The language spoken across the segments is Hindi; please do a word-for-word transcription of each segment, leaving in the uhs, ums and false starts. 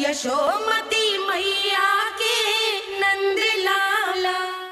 यशोमती मैया के नंद लाला।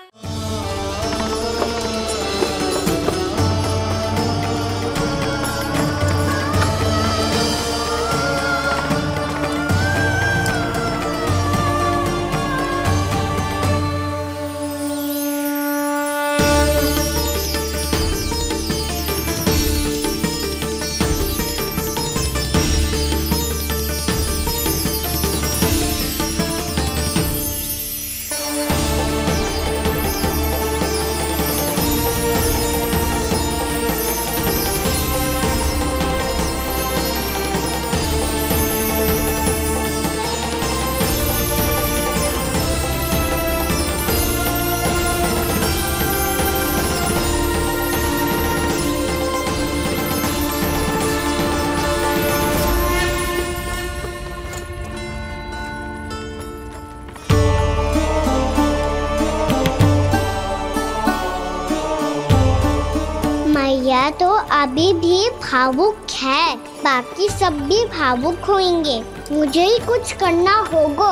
मैया तो अभी भी भावुक है, बाकी सब भी भावुक होंगे। मुझे ही कुछ करना होगा।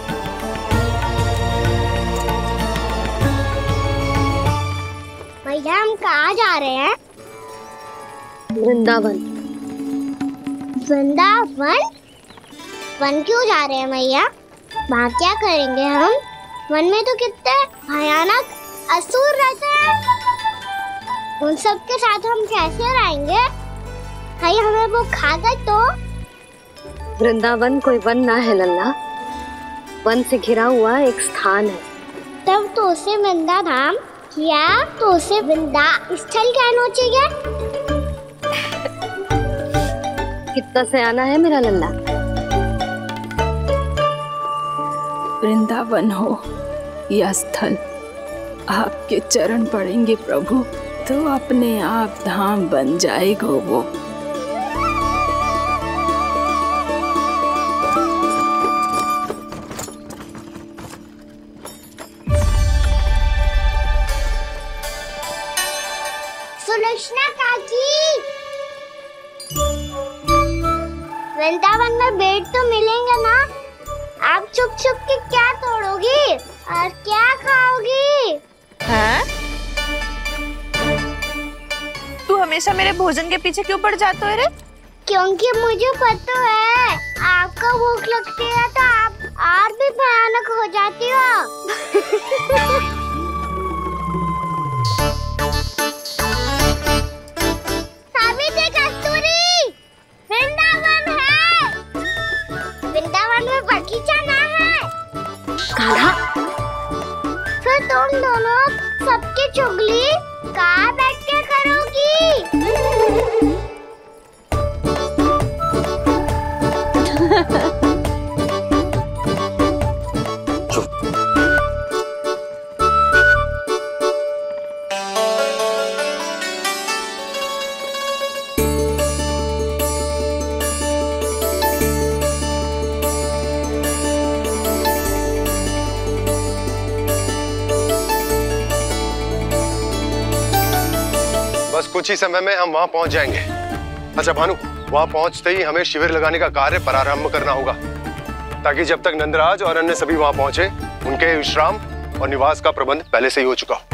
भैया हम कहाँ जा रहे हैं? वृंदावन। वृंदावन? वन क्यों जा रहे हैं मैया? वहाँ क्या करेंगे हम? वन में तो कितने भयानक असुर रहते हैं। उन सब के साथ हम कैसे रहेंगे? भाई हमें वो खा गए तो? वृंदावन कोई वन ना है लल्ला, वन से घिरा हुआ एक स्थान है। तब तो उसे वृंदा धाम या तो उसे वृंदा स्थल कहना चाहिए। कितना सयाना है मेरा लल्ला। वृंदावन हो या स्थल, आपके चरण पड़ेंगे प्रभु तो अपने आप धाम बन जाएगा वो। सुलक्षणा काकी, वृंदावन में बेट तो मिलेंगे ना? आप छुप छुप के क्या तोड़ोगी और क्या खाओगी? हाँ? तू हमेशा मेरे भोजन के पीछे क्यों पड़ जाता है रे? क्योंकि मुझे पता है आपको भूख लगती है तो आप और भी भयानक हो जाती हो। सावित्री, कस्तूरी, वृंदावन है। वृंदावन में बगीचा ना है। कान्हा, फिर तुम दोनों सबकी चुगली कहाँ बैठ के करोगी? बस कुछ ही समय में हम वहां पहुंच जाएंगे। अच्छा भानु, वहां पहुंचते ही हमें शिविर लगाने का कार्य प्रारंभ करना होगा, ताकि जब तक नंदराज और अन्य सभी वहां पहुंचे उनके विश्राम और निवास का प्रबंध पहले से ही हो चुका हो।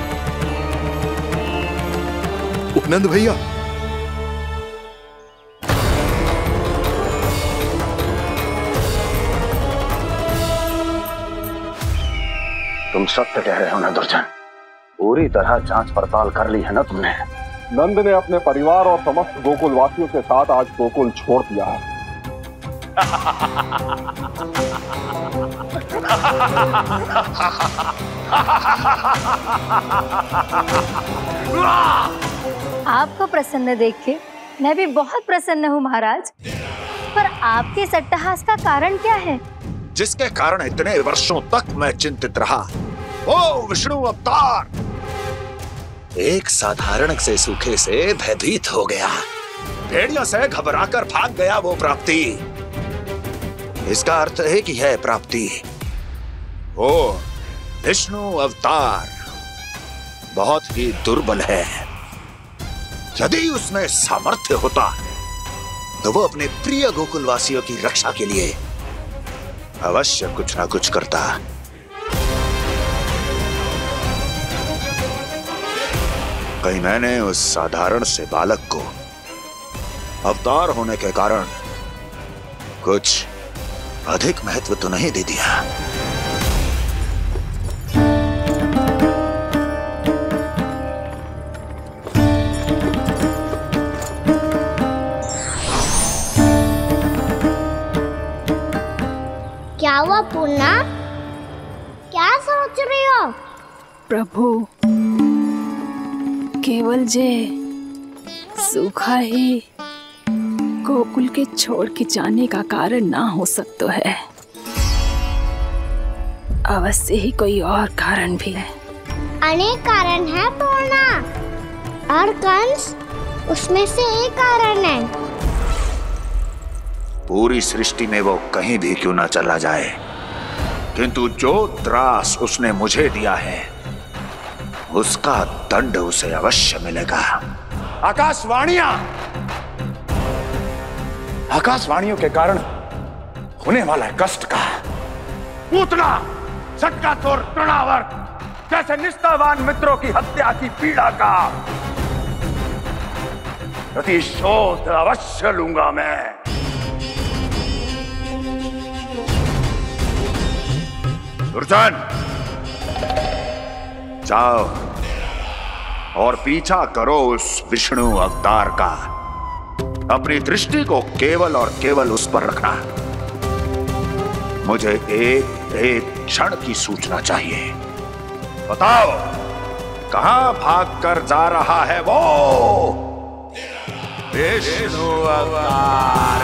उपनंद भैया, तुम सत्य कह रहे हो ना दुर्जन? पूरी तरह जांच पड़ताल कर ली है ना तुमने? नंद ने अपने परिवार और समस्त गोकुल वासियों के साथ आज गोकुल छोड़ दिया है। आपको प्रसन्न देख के मैं भी बहुत प्रसन्न हूँ महाराज, पर आपके सट्टाहास का कारण क्या है? जिसके कारण इतने वर्षों तक मैं चिंतित रहा, ओ विष्णु अवतार एक साधारण से सूखे से भयभीत हो गया, भेड़ियों से घबराकर भाग गया वो प्राप्ति। इसका अर्थ है कि है प्राप्ति वो विष्णु अवतार बहुत ही दुर्बल है। यदि उसमें सामर्थ्य होता तो वो अपने प्रिय गोकुलवासियों की रक्षा के लिए अवश्य कुछ ना कुछ करता। कहीं मैंने उस साधारण से बालक को अवतार होने के कारण कुछ अधिक महत्व तो नहीं दे दिया। क्या हुआ पूर्णा? क्या सोच रही हो? प्रभु, केवल जे सूखा ही गोकुल के छोड़ के जाने का कारण ना हो सकता है, अवश्य ही कोई और कारण भी है। अनेक कारण है पूर्णा, और कंस उसमें से एक कारण है। पूरी सृष्टि में वो कहीं भी क्यों ना चला जाए, किंतु जो त्रास उसने मुझे दिया है उसका दंड उसे अवश्य मिलेगा। आकाशवाणियां आकाशवाणियों के कारण होने वाला है कष्ट का, पूतना सटकासुर तृणावर्त जैसे निष्ठावान मित्रों की हत्या की पीड़ा का प्रतिशोध अवश्य लूंगा मैं। दुर्जन, जाओ और पीछा करो उस विष्णु अवतार का। अपनी दृष्टि को केवल और केवल उस पर रखना। मुझे एक एक क्षण की सूचना चाहिए। बताओ, कहां भागकर जा रहा है वो विष्णु अवतार?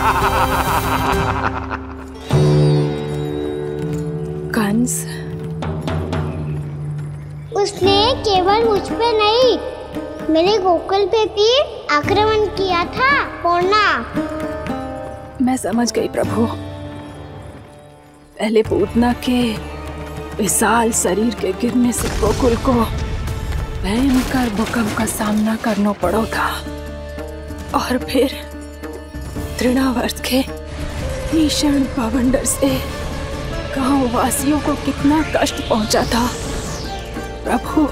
कंस, उसने केवल मुझ पे नहीं, मेरे गोकुल पे भी आक्रमण किया था पूर्णा। मैं समझ गई प्रभु। पहले पूतना के विशाल शरीर के गिरने से गोकुल को भयंकर भूकंप का सामना करना पड़ा था, और फिर तृणावर्त के भीषण पावंडर से गांव वासियों को कितना कष्ट पहुंचा था। प्रभु,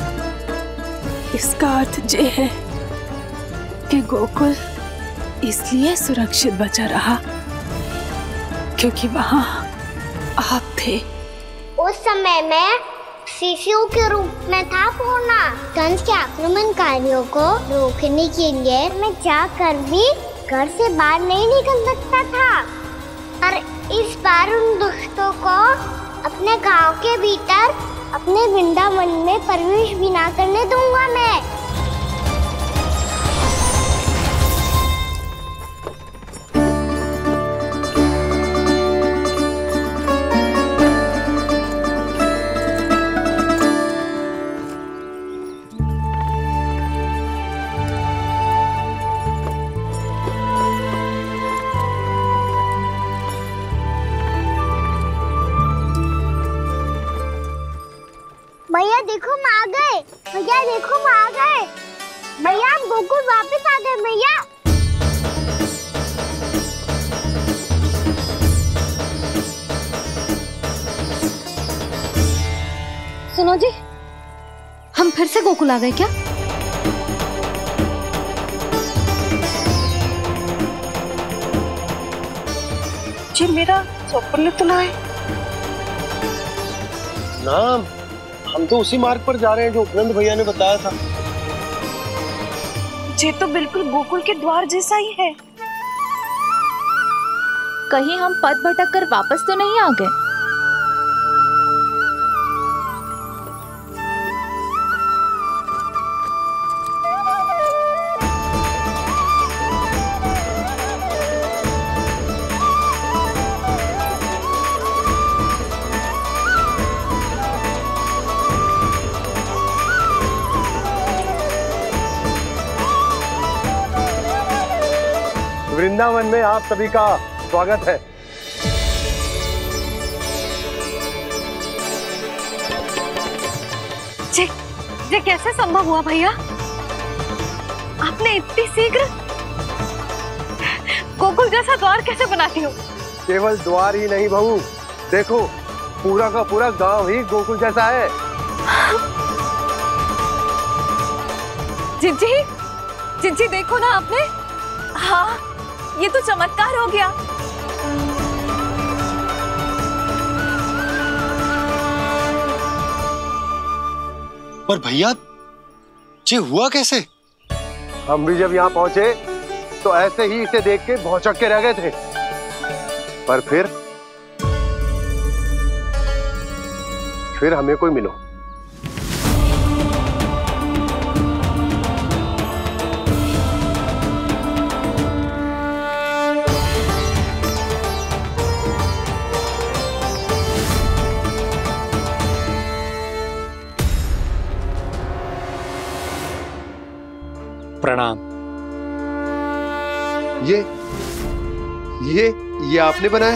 इसका अर्थ ये है कि गोकुल इसलिए सुरक्षित बचा रहा क्योंकि वहां आप थे। उस समय मैं शिशु के रूप में था पूर्णा। कंस के आक्रमणकारियों को रोकने के लिए मैं जाकर भी घर से बाहर नहीं निकल सकता था, और इस बार उन दुष्टों को अपने गांव के भीतर अपने वृंदावन में प्रवेश भी ना करने दूंगा मैं। भैया देखो हम आ गए, भैया देखो हम आ गए, भैया हम गोकुल वापस आ गए भैया। सुनो जी, हम फिर से गोकुल आ गए क्या? जी मेरा स्वप्न तो ना है ना, हम तो उसी मार्ग पर जा रहे हैं जो उपनंद भैया ने बताया था। ये तो बिल्कुल गोकुल के द्वार जैसा ही है। कहीं हम पथ भटक कर वापस तो नहीं आ गए? वृंदावन में आप सभी का स्वागत है। ये, ये कैसे संभव हुआ भैया? आपने इतनी शीघ्र गोकुल जैसा द्वार कैसे बनाती हो? केवल द्वार ही नहीं बहू, देखो पूरा का पूरा गांव ही गोकुल जैसा है। जिज्जी, जिज्जी देखो ना आपने। हाँ, ये तो चमत्कार हो गया। पर भैया, ये हुआ कैसे? हम भी जब यहाँ पहुंचे तो ऐसे ही इसे देख के भौचक के रह गए थे, पर फिर फिर हमें कोई मिलो। प्रणाम। ये ये ये आपने बनाया?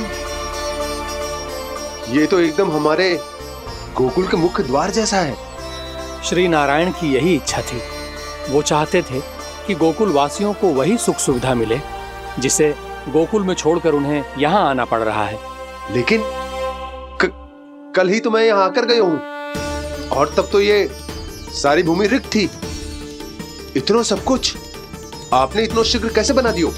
ये तो एकदम हमारे गोकुल के मुख्य द्वार जैसा है। श्री नारायण की यही इच्छा थी। वो चाहते थे कि गोकुल वासियों को वही सुख सुविधा मिले जिसे गोकुल में छोड़कर उन्हें यहाँ आना पड़ रहा है। लेकिन क, कल ही तो मैं यहाँ आकर गया हूँ और तब तो ये सारी भूमि रिक्त थी। इतना सब कुछ आपने इतना शीघ्र कैसे बना दियो?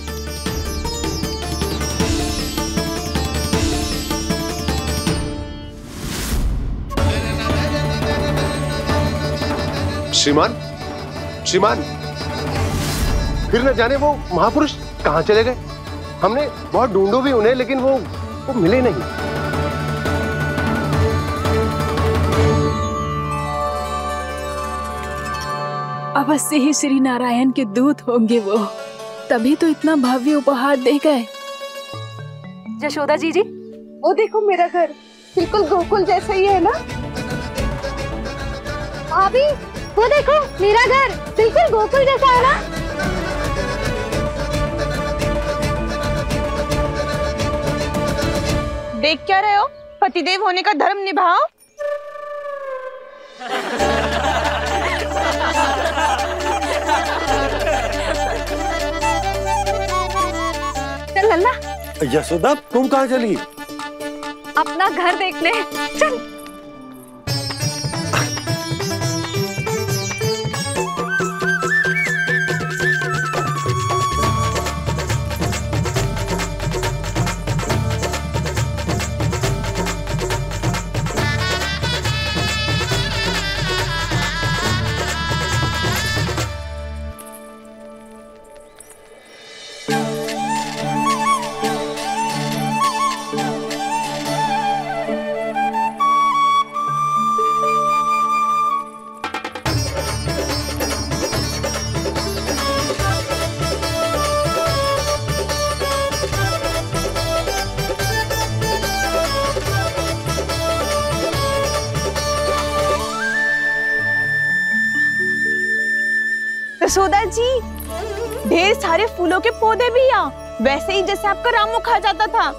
श्रीमान, श्रीमान, फिर न जाने वो महापुरुष कहां चले गए। हमने बहुत ढूंढो भी उन्हें, लेकिन वो वो मिले नहीं। अवश्य ही श्री नारायण के दूत होंगे वो, तभी तो इतना भव्य उपहार दे गए। यशोदा जी जी, वो देखो मेरा घर बिल्कुल गोकुल जैसा ही है ना। भाभी, वो देखो मेरा घर बिल्कुल गोकुल जैसा है ना। देख क्या रहे हो? पतिदेव होने का धर्म निभाओ। चल लल्ला। यशोदा, तुम कहाँ चली? अपना घर देखने। चल। यशोदा जी, ढेर सारे फूलों के पौधे भी यहाँ, वैसे ही जैसे आपका रामू खा जाता था।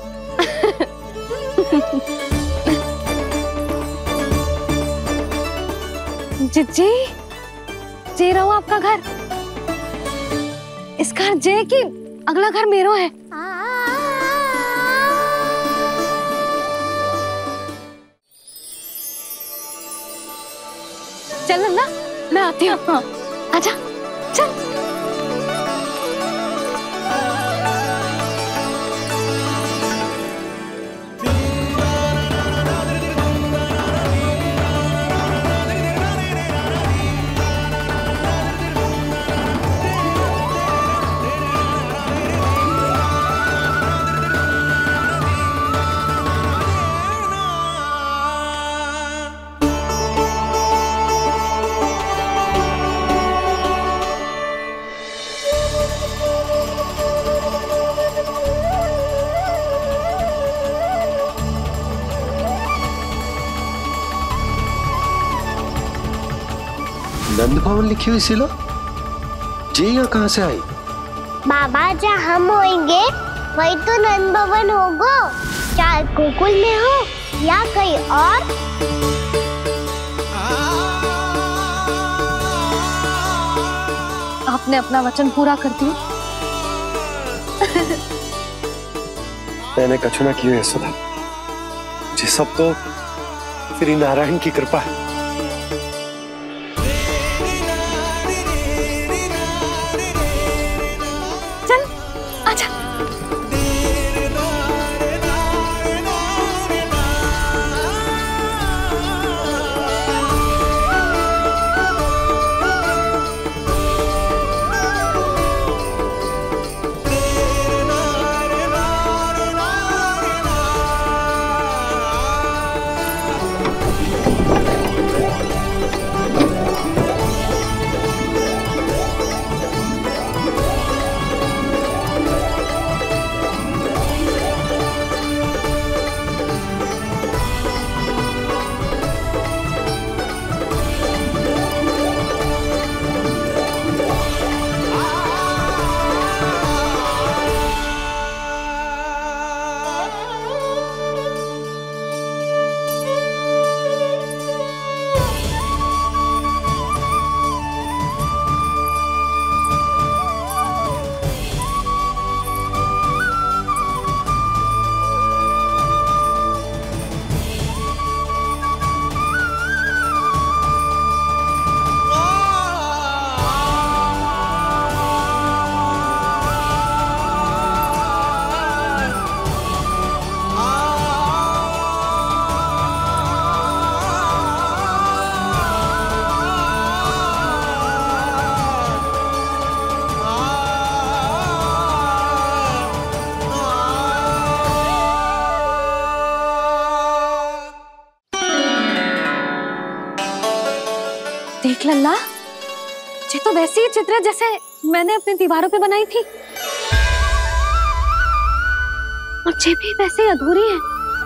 जिज्जी, जे रहो आपका घर। इस घर जे की अगला घर मेरो है। चल ना, मैं आती हूँ। आजा, चल। नंद भवन लिखी हुई सिला, जी यहाँ कहाँ से आई? बाबा, जहाँ हम होंगे वही तो नंद भवन होगा। चाहे गोकुल में हो या कहीं और। आपने अपना वचन पूरा कर दिया। मैंने कछु ना कियो यशोदा, ये सब तो श्री नारायण की कृपा है। चल आजा। देख लल्ला, ये तो वैसी ही चित्र है जैसे मैंने अपनी दीवारों पे बनाई थी, और ये भी वैसे ही अधूरी है।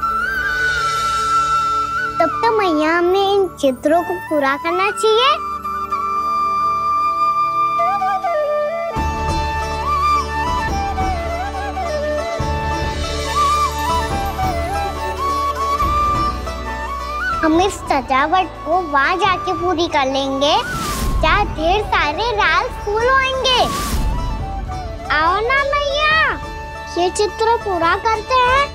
तब तो मैया हमें इन चित्रों को पूरा करना चाहिए। हम इस सजावट को वहाँ जाके पूरी कर लेंगे जहाँ ढेर सारे लाल फूल होंगे। आओ ना मैया, ये चित्र पूरा करते हैं।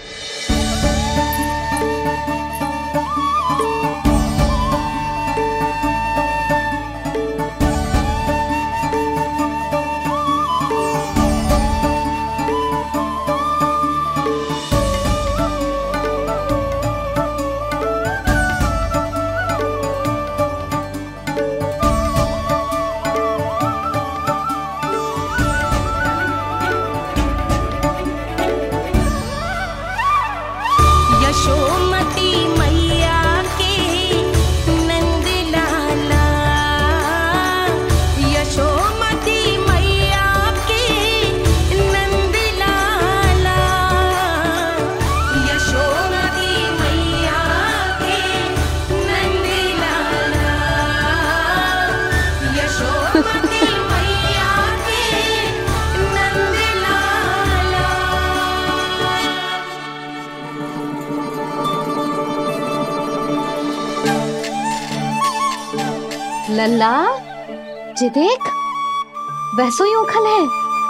यशोमती मैया के नंद लाला, यशोमती मैया के नंद लाला, यशोमती मैया के नंद लाला, यशोमती मैया के नंद लाला। लल्ला, ये देख, वैसो ही उखल है।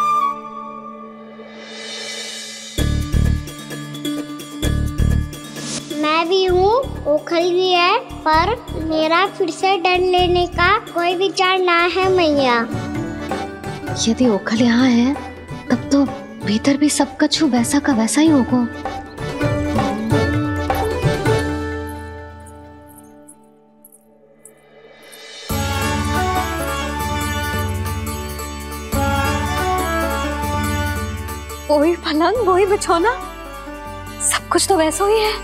मैं भी हूँ, ओखल भी है, पर मेरा फिर से डर लेने का कोई विचार ना है मैया। यदि ओखल यहाँ है, तब तो भीतर भी सब कछु वैसा का वैसा ही होगा। वही पलंग, वही बिछौना, सब कुछ तो वैसा ही है।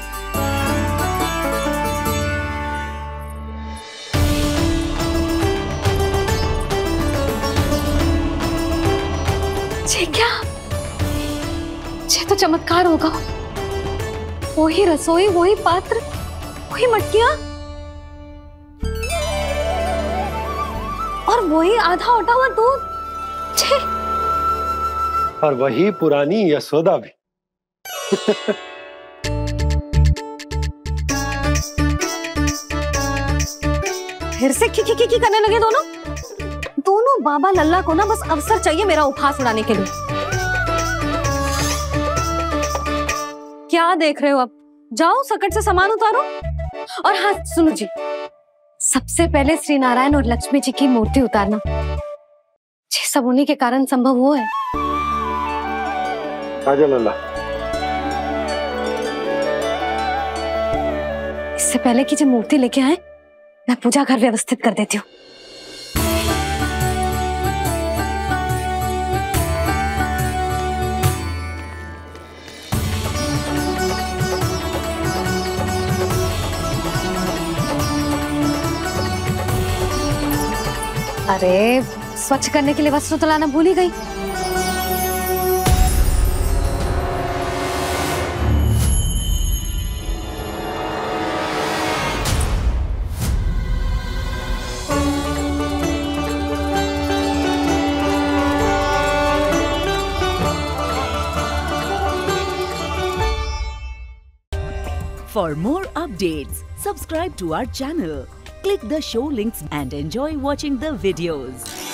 ये क्या? ये तो चमत्कार होगा। वही रसोई, वही पात्र, वही मटकियां, और वही आधा उटा हुआ दूध। छे! और वही पुरानी यशोदा भी। फिर से खी खी खी खी करने लगे दोनों दोनों बाबा लल्ला को ना बस अवसर चाहिए मेरा उपहास उड़ाने के लिए। क्या देख रहे हो? अब जाओ सकट से सामान उतारो। और हाँ सुनो जी, सबसे पहले श्री नारायण और लक्ष्मी जी की मूर्ति उतारना। ये सब उन्हीं के कारण संभव हुआ है। आजा लल्ला। इससे पहले कि जब मूर्ति लेके आए, मैं पूजा घर व्यवस्थित कर देती हूँ। अरे स्वच्छ करने के लिए वस्त्र तो लाना भूल ही गई। For more updates, subscribe to our channel, click the show links and enjoy watching the videos.